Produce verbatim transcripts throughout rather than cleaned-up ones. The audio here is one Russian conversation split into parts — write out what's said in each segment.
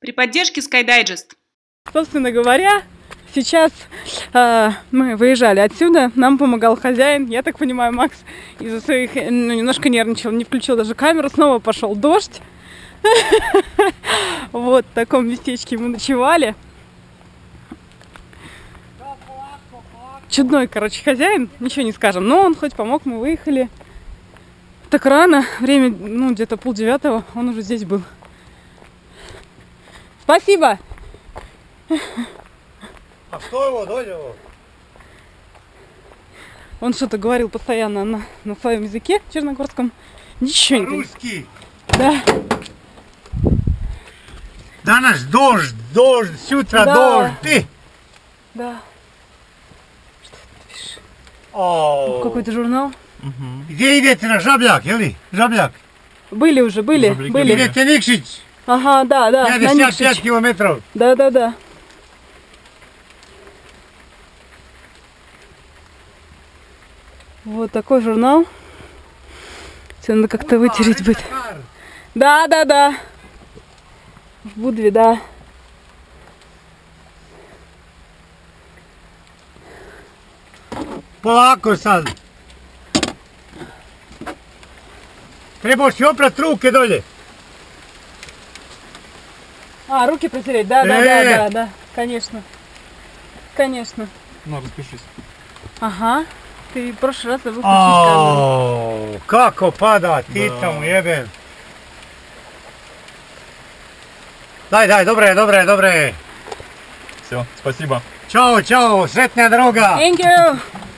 При поддержке SkyDigest. Собственно говоря, сейчас э, мы выезжали отсюда, нам помогал хозяин. Я так понимаю, Макс из-за своих, ну, немножко нервничал, не включил даже камеру. Снова пошел дождь. Вот в таком местечке мы ночевали. Чудной, короче, хозяин, ничего не скажем. Но он хоть помог, мы выехали. Так рано, время, ну, где-то полдевятого, он уже здесь был. Спасибо! А что его, дядя? Он что-то говорил постоянно на, на своем языке черногорском. Ничего не понимаю. Русский. Да. Danas дождь, дождь, с утра Да. дождь. Ты. Да. Что ты пишешь? О. Какой-то журнал? Где идете на Жабляк, или? Жабляк. Были уже, были, Жабляки, были. да. Идете Никшич. Ага, да, да. на пятьдесят пять Никшич. километров. Да, да, да. Вот такой журнал. Все надо как-то вытереть будет. Да, да, да. В Будве, да. Polako sad. Trebaš si oprat ruke dolje. А, руки протереть, да, да, Э. да, да, да, конечно. Конечно. Ну, распишись. Ага. Ты в прошлый раз забыл включить камеру. O, kako pada, ti Da. tamo jebem. Daj, daj, dobre, dobre, dobre. Все, спасибо. Ćao, čao, sretna droga. Thank you.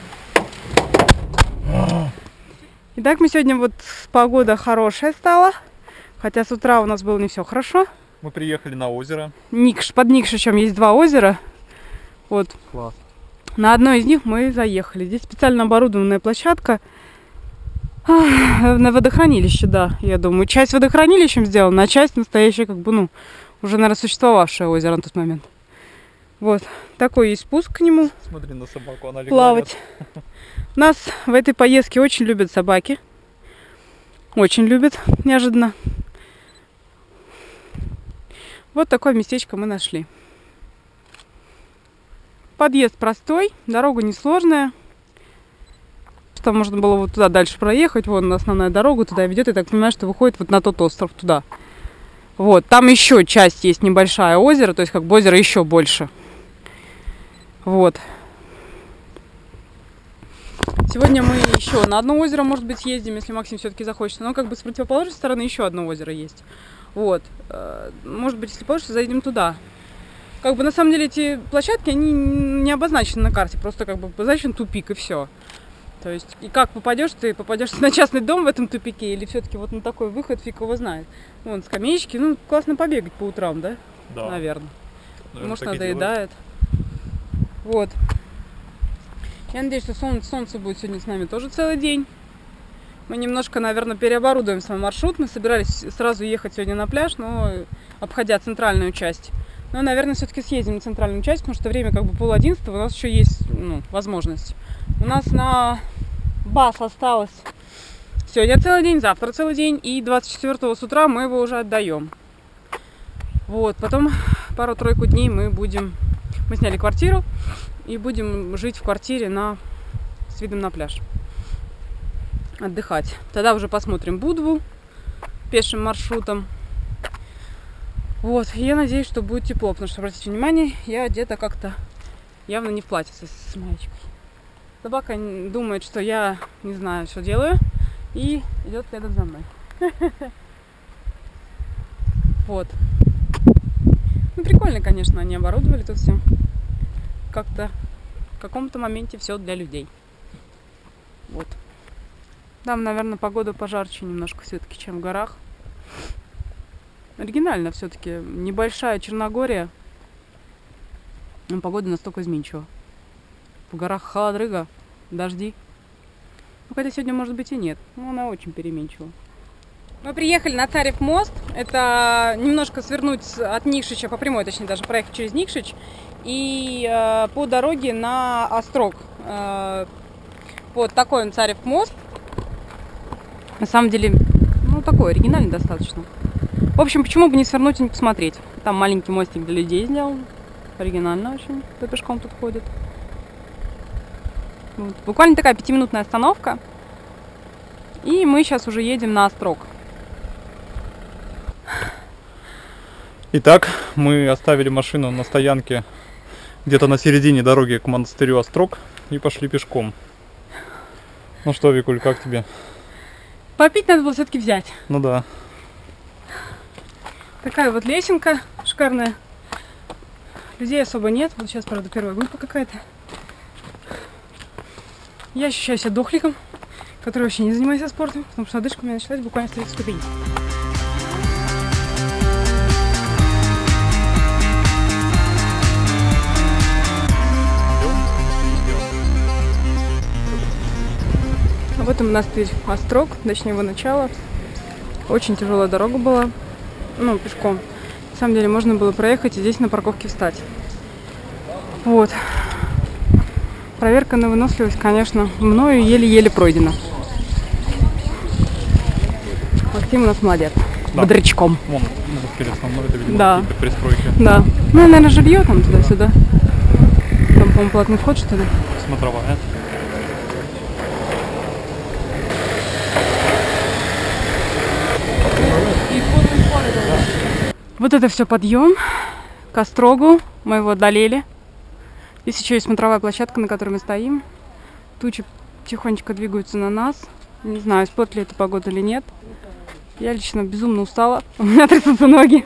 Итак, мы сегодня вот погода хорошая стала. Хотя с утра у нас было не все хорошо. Мы приехали на озеро. Никш, под Никшичем есть два озера. Вот. Класс. На одно из них мы заехали. Здесь специально оборудованная площадка. Ах, на водохранилище, да, я думаю. Часть водохранилищем сделана, а часть настоящая, как бы, ну, уже, наверное, существовавшее озеро на тот момент. Вот. Такой есть спуск к нему. Смотри на собаку, она легла. Плавать. Нас в этой поездке очень любят собаки. Очень любят, неожиданно. Вот такое местечко мы нашли. Подъезд простой, дорога несложная. Что можно было вот туда дальше проехать. Вон основная дорога туда ведет. Я так понимаю, что выходит вот на тот остров туда. Вот, там еще часть есть небольшая озеро, то есть как бы озеро еще больше. Вот. Сегодня мы еще на одно озеро, может быть, съездим, если Максим все-таки захочет. Но как бы с противоположной стороны еще одно озеро есть. Вот. Может быть, если получится, заедем туда. Как бы на самом деле эти площадки, они не обозначены на карте. Просто как бы обозначен тупик и все. То есть, и как попадешь, ты попадешь на частный дом в этом тупике, или все-таки вот на такой выход, фиг его знает. Вон, скамеечки, ну, классно побегать по утрам, да? Да. Наверное. Наверное, Может, так и надоедает. Вот. Я надеюсь, что солнце, солнце будет сегодня с нами тоже целый день. Мы немножко, наверное, переоборудуем свой маршрут. Мы собирались сразу ехать сегодня на пляж, но обходя центральную часть. Но, наверное, все-таки съездим на центральную часть, потому что время как бы пол одиннадцатого, у нас еще есть, ну, возможность. У нас на бас осталось сегодня целый день, завтра целый день, и двадцать четвёртого с утра мы его уже отдаем. Вот, потом пару-тройку дней мы будем... Мы сняли квартиру и будем жить в квартире на... с видом на пляж. Отдыхать. Тогда уже посмотрим Будву пешим маршрутом. Вот, и я надеюсь, что будет тепло, потому что, обратите внимание, я одета как-то явно не в платьице с маечкой. Собака думает, что я не знаю, что делаю, и идет следом за мной. Вот. Ну, прикольно, конечно, они оборудовали тут все. Как-то в каком-то моменте все для людей. Вот. Там, наверное, погода пожарче немножко все-таки, чем в горах. Оригинально все-таки. Небольшая Черногория. Но погода настолько изменчива. В горах холодрыга, дожди. Ну, хотя сегодня, может быть, и нет. Но она очень переменчива. Мы приехали на Царев мост. Это немножко свернуть от Никшича, по прямой, точнее, даже проехать через Никшич. И э, по дороге на Острог. Э, вот такой он, Царев мост. На самом деле, ну, такой оригинальный достаточно. В общем, почему бы не свернуть и не посмотреть? Там маленький мостик для людей сделан. Оригинально очень. Кто пешком тут ходит. Вот. Буквально такая пятиминутная остановка. И мы сейчас уже едем на Острог. Итак, мы оставили машину на стоянке где-то на середине дороги к монастырю Острог и пошли пешком. Ну что, Викуль, как тебе? Попить надо было все-таки взять. Ну да. Такая вот лесенка шикарная. Людей особо нет. Вот сейчас, правда, первая группа какая-то. Я ощущаю себя дохликом, который вообще не занимается спортом, потому что одышка у меня началась буквально с тридцать ступеней. А вот и монастырь Острог, точнее его начало. Очень тяжелая дорога была, ну, пешком. На самом деле можно было проехать и здесь на парковке встать. Вот. Проверка на выносливость, конечно, мною еле-еле пройдена. Максим у нас молодец. Да. Бодрячком. Вон, перед основной, это, видимо, Да. какие-то пристройки. Да. Ну, наверное, жилье там туда-сюда. Там, по-моему, платный вход, что ли. Смотровая. Вот это все подъем к Острогу. Мы его одолели. Здесь еще есть смотровая площадка, на которой мы стоим. Тучи тихонечко двигаются на нас. Не знаю, испортит ли это погода или нет. Я лично безумно устала. У меня трясутся ноги.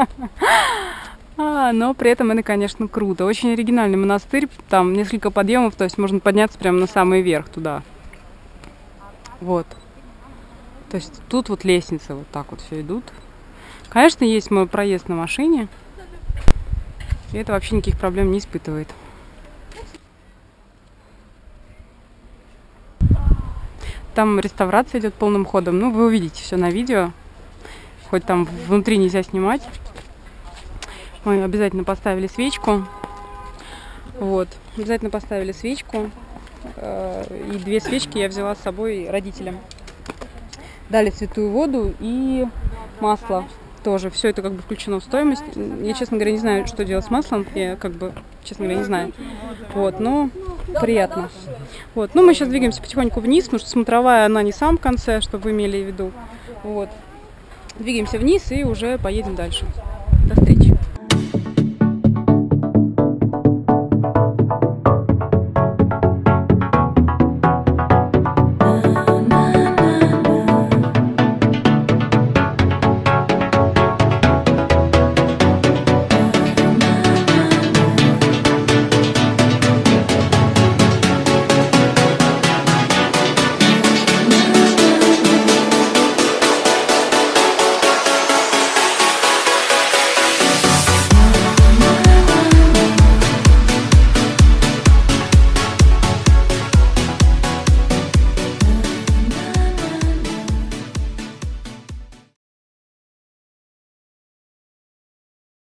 А, но при этом это, конечно, круто. Очень оригинальный монастырь. Там несколько подъемов, то есть можно подняться прямо на самый верх туда. Вот. То есть тут вот лестницы вот так вот все идут. Конечно, есть мой проезд на машине. И это вообще никаких проблем не испытывает. Там реставрация идет полным ходом. Ну, вы увидите все на видео. Хоть там внутри нельзя снимать. Мы обязательно поставили свечку. Вот. Обязательно поставили свечку. И две свечки я взяла с собой родителям. Дали святую воду и масло. Тоже все это как бы включено в стоимость. Я, честно говоря, не знаю, что делать с маслом. Я как бы, честно говоря, не знаю. Вот, но приятно. Вот, ну мы сейчас двигаемся потихоньку вниз, потому что смотровая, она не в самом конце, чтобы вы имели в виду. Вот. Двигаемся вниз и уже поедем дальше. До встречи.